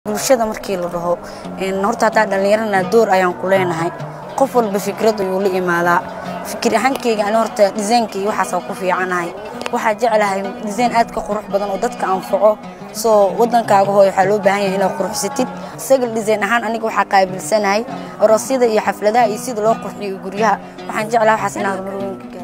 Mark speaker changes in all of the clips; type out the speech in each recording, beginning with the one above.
Speaker 1: bulshada markii la dhaho horta hadaa dhalinyarana door ayaan ku leenahay qof walba fikrad ayuu la imaadaa fikir ahankeyga aan horta design-ka iyo waxaas ku fiicanahay waxa jecelahay design aad ka qurux badan oo dadka anfaco soo wadankaaga hooyo waxa loo baahan yahay inaad quruxsatid sagal design ahaan aniga waxa qaabilsanahay aroosyada iyo xafladaha iyo sida loo qurxiyo guryaha waxaan jecelahay waxaas inaad marweynka gaariyo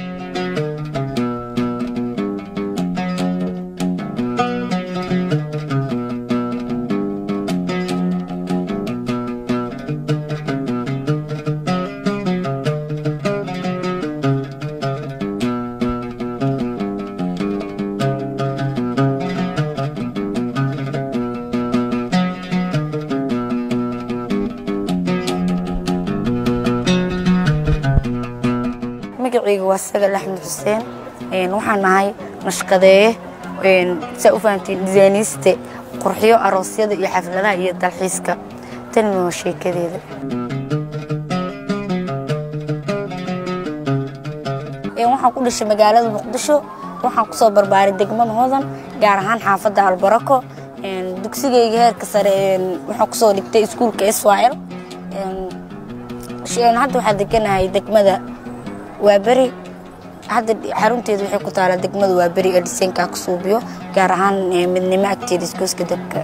Speaker 1: magacaygu waa Sagal Axmed Xuseen waxaan nahay nashqadeeye si u fahantiin design-iste qurxiyo aroosyada iyo xafladaha iyo dalxiiska tan waa sheekadeeda waxaan ku dhashay magaalada Muqdisho waxaan ku soo barbaaray degmada Hodan gaar ahaan xaafadda Albarako dugsigayga heerka sare waxaan ku soo dhigtay iskuulka Iswaa'il hadda waxaan deganahay degmada وابري هذا حرمتي waxay ku taala degmada Waaberi ee design-ka ku suubiyo gaar ahaan midnimo agteedis gooska dabka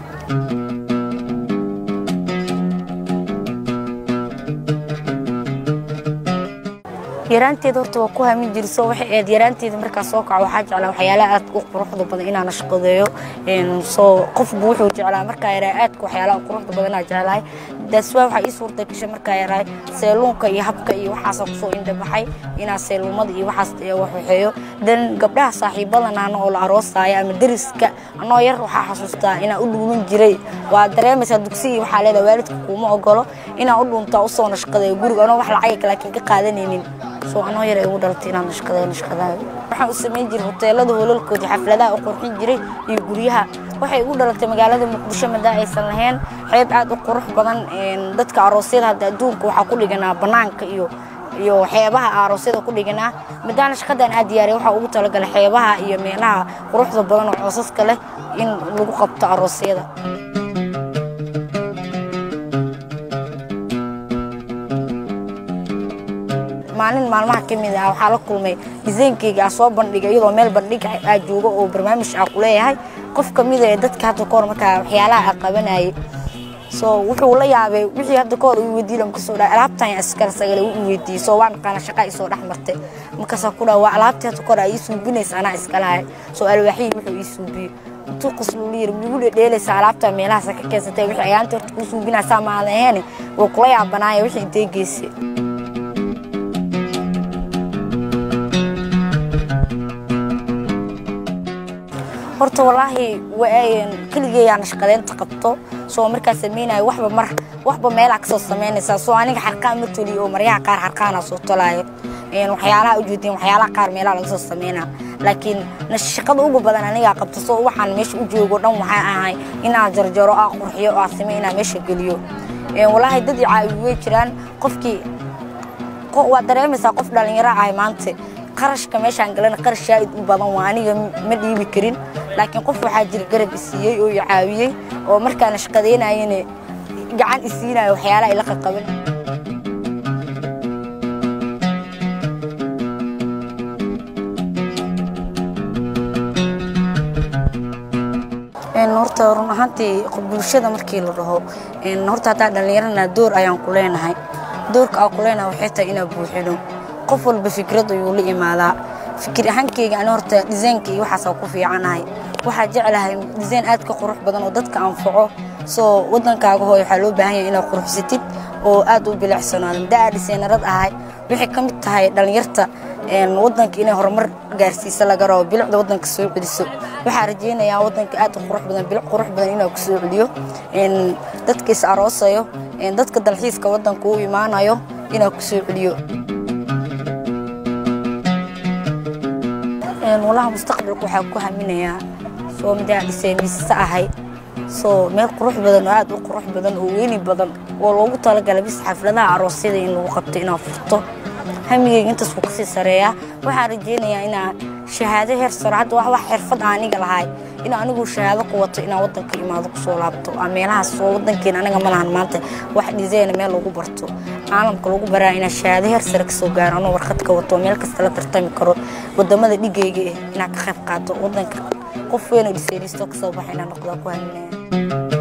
Speaker 1: yaraanteed horta waa ku hamin jirso waxa ay yaraanteed marka soo kaco waxa jeclaa waxyaalaha aad u quruxda badan inaan shaqadeeyo soo qof wuxuu jeclaa marka aad ku waxyaalaha quruxda badan aan jeclahay daswa waxa ii suurta gashay marka yaray seelunka iyo habka iyo waxaas ku soo indhabaxay inaa seelumada iyo waxaas wax waxeeyo dan gabdhaha saaxiibadana oo la aroosaya ama dariska anoo yar waxa xasuustaa inaa u dhuuman jiray waa dareemaysa dugsiga waxa leedahay waalidku kuma ogolo inaa u dhunta u soo nashqadeeyo guriga anoo wax lacag kale ka qaadanaynin soo anoo yar ay ugu dhaltay inaan nashqadeeyo waxaan u sameyn jiray hoteelada hoolalkooda xafladaha u qurxin jiray iyo guryaha waxay ugu dhalatay magaalada Muqdisho madaa aysan lahayn xeeb aad u qurux badan dadka aroosyada hadda adduunka waxa ku dhiganaa banaanka iyo xeebaha aroosyada ku dhiganaa madaan shaqadan aad diyaariyay waxa ugu talagalay xeebaha iyo meelaha quruxda badan oo coosaska leh in lagu qabto aroosyada maalin maalmaha kamid ah waxa la kulmay design-kayga soo bandhigay iyadoo meel bandhig ah joogo oo barnaamij ah ku leeyahay qof kamid ah dadka hadda koor marka waxyaalaha qabanayay soo wuxuu la yaabay wixii hadda koor uu weydiiyo ka soo dhaay alaabtan askar Sagal uu weydiiyay soo waan qana shaqo ay soo dhaxmartay marka sa ku dhawa alaabtii hadda koor ay suubinaysa ana iska lahay soo alwaaxii wuxuu ii suubiyo intuu qosluliir ugu dheelaysa alaabta meelaha ka keensatay wixii ayaanta horta ku suubinaysa ma ahayn oo kula yaabanaay wixii intee geysay horta wallahi waan kaligeey aan shaqadeynta qabto soo markaa sameeyay waxba meel ka soo sameynaysa soo aniga xarqaan ma toliyo oo maryaha qaar xarqaan soo tolaayo waxyaalaha u jeedin waxyaalaha qaar meelaha laga soo sameeyna laakiin shaqada ugu badan aniga qabto soo waxaan meesha u joogo dhan waxa ahay inaan jarjaro qurxiyo oo sameeyna meesha galiyo wallahi dad caawiyo jiraan qofkii waa dareemaysa qof dhalinyaro ah maanta qarashka meeshaan galan qarash aad u badan waa aniga ma dhiibi karin laakiin qof waxa jir garab isiyay oo caawiyay oo markaan shaqadeynayeen gacan isiinay waxyaalaha ila qaban horta run ahaantii bulshada markii la dhaho horta hadaa dhalinyarana door ayaan ku leenahay doorka aan ku leenahay waxay tahay inaan buuxino qof walba fikrad ayuu la imaadaa fikir ahankeyga aan horta design-ka iyo waxaas ku fiicanahay waxa jecelahay design aad ka qurux badan oo dadka anfaco soo wadankaaga hooyo waxa loo baahan yahay inaad quruxsatid oo aad u bilicsanaado daa design-arad ahay wixii kamid tahay dhalinyarta wadanka inay horumar gaarsiiso laga rabo bilicda wadanka soo celiso waxa rajeynayaa wadanka aad u qurux badan bilic qurux badan inuu ku soo celiyo dadka is aroosayo dadka dalxiiska wadanka u imaanayo inuu ku soo celiyo والله مستقبلك waxa ku haminaya soo midaa dhisaynaysa ahay soo meel qurux badan aad u qurux badan oo weyn badan oo loogu talagalay bis xafladaha aroosyada in lagu qabto inaa furto هميجي أنت سوق سريع وحرجيني أنا شهادة هي الصراحة واحد حرفة عني قال هاي ina anigu shahaado ku wato ina wadanka imaado ku soo laabto meelaha soo wadankeena anaga ma lahan maanta wax design meel lagu barto caalamka lagu baraa ina shahaado heer sare ka soo gaaro anoo warqad ka wato meel kasta la tartami karo wadamada dhigayga ina ka qayb qaato wadanka qof weyn oo designisto ka soo baxayna noqdo ku haynaa